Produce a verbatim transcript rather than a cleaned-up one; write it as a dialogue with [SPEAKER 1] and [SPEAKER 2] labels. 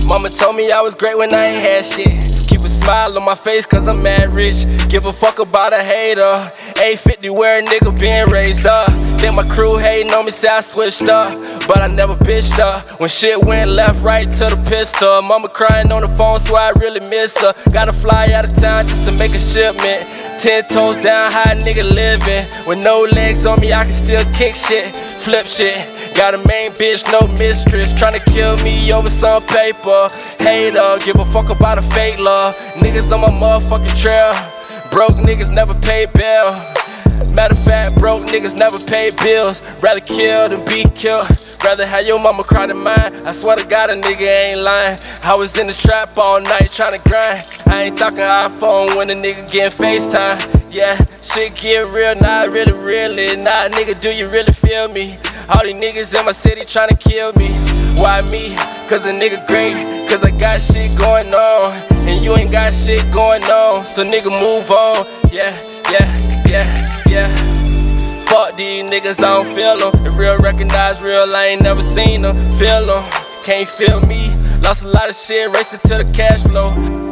[SPEAKER 1] Mama told me I was great when I ain't had shit. Keep a smile on my face cause I'm mad rich. Give a fuck about a hater. eight fifty where a nigga been raised up. Think my crew hating on me, say I switched up, but I never bitched up. When shit went left, right to the pistol. Mama crying on the phone, so I really miss her. Gotta fly out of town just to make a shipment. Ten toes down, how a nigga living. With no legs on me, I can still kick shit, flip shit. Got a main bitch, no mistress, tryna kill me over some paper. Hater, give a fuck about a fake love. Niggas on my motherfucking trail. Broke niggas never pay bail. Matter of fact, broke niggas never pay bills. Rather kill than be killed. Rather have your mama cry than mine. I swear to God a nigga ain't lying. I was in the trap all night tryna grind. I ain't talking iPhone when a nigga getting FaceTime. Yeah, shit get real, not really, really. Nah, nigga, do you really feel me? All these niggas in my city tryna kill me. Why me? Cause a nigga great. Cause I got shit going on, and you ain't got shit going on. So nigga move on. Yeah, yeah, yeah, yeah. Fuck these niggas, I don't feel them. If real recognize real, I ain't never seen them. Feel them, can't feel me. Lost a lot of shit, racing to the cash flow.